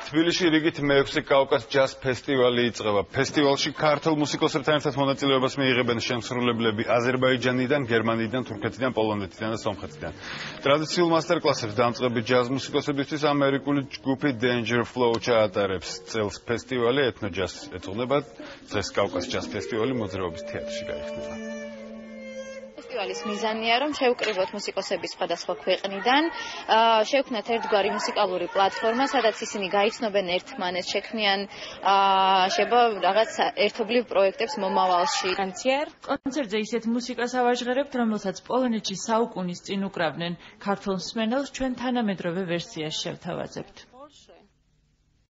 თბილისში რიგით მე-6 კავკას ჯაზ ფესტივალი იწყება. ფესტივალში ქართულ მუსიკოსებთან ერთად მონაწილეობას მიიღებენ შემსრულებლები აზერბაიჯანიდან, გერმანიიდან, თურქეთიდან, პოლონეთიდან და სომხეთიდან. ტრადიციულ მასტერკლასებს დამწყები ჯაზ მუსიკოსებისთვის ამერიკული ჯგუფი Danger Flow ჩაატარებს. წელს ფესტივალი ეთნოჯაზს ეძღვნება. დღეს კავკას ჯაზ ფესტივალი მოძრაობის თეატრში გაიხსნება. ფესტივალის მიზანია, რომ შევკრიბოთ მუსიკოსების სხვადასხვა ქვეყნიდან, შევქმნათ ერთგვარი მუსიკალური პლატფორმა, სადაც ისინი გაიცნობენ ერთმანეთს, შექმნიან რაღაც ერთობლივ პროექტებს მომავალში. კონცერტზე ისეთ მუსიკას ავაჟღერებთ, რომელსაც პოლონეთში საუკუნის წინ უკრავდნენ. ქართულ მსმენელს ჩვენ თანამედროვე ვერსიას შევთავაზებთ.